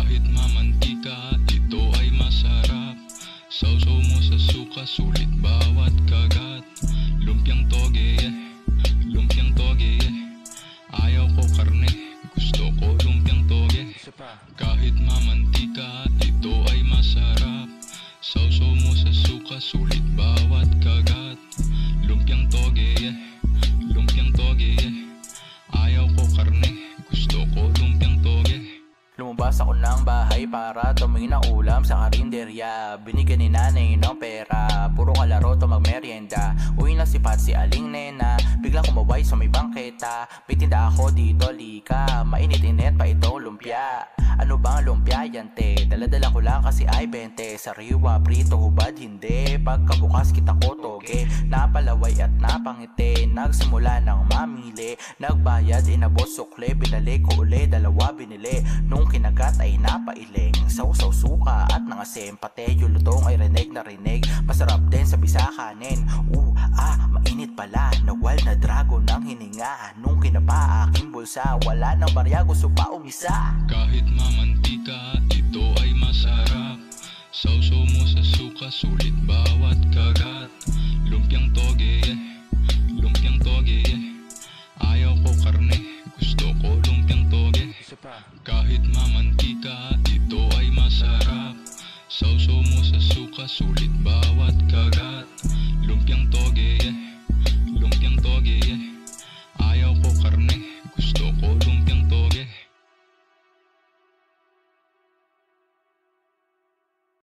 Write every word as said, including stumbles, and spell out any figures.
Kahit mamantika, ito ay masarap. Sausaw mo sa suka, sulit bawat kagat. Lumpiang toge, yeah. Lumpiang toge, yeah. Ayaw ko karne, gusto ko lumpiang toge. Kahit mamantika, ito ay masarap. Sausaw mo sa suka, sulit bawat kagat. Lumpiang toge, yeah. Lumpiang toge, yeah. Ayaw ko karne, gusto ko lumpiang toge. Lumabas ako ng bahay para tumingin ng ulam sa karinderya. Binigyan ni nanay ng pera, puro kalaro to magmerienda. Uwi na si Pat, si Aling Nena, biglang kumaway sa may bangketa. May tinda ako dito, lika, mainit-init pa itong lumpia. Ano bang lumpia yan te? Daladala ko lang kasi ay bente. Sariwa, prito, hubad, hindi. Pagkabukas kita ko toge, napalaway at napangiti. Nagsimula ng mamili, nagbayad, inabot sukle. Binalik ko uli, dalawa binili. Nung kinagat ay napailing, sausaw suka at nangasim. Pati yung lutong ay rinig na rinig, masarap din sa bisakanin. Uh, ah, mainit pala, nawal na dragon ng hininga. Nung kinapa aking bulsa, wala nang barya, gusto pa umisa. Kahit mamantika, ito ay masarap. Sausaw mo sa suka, sulit bawat kagat. Lumpiang toge, yeah.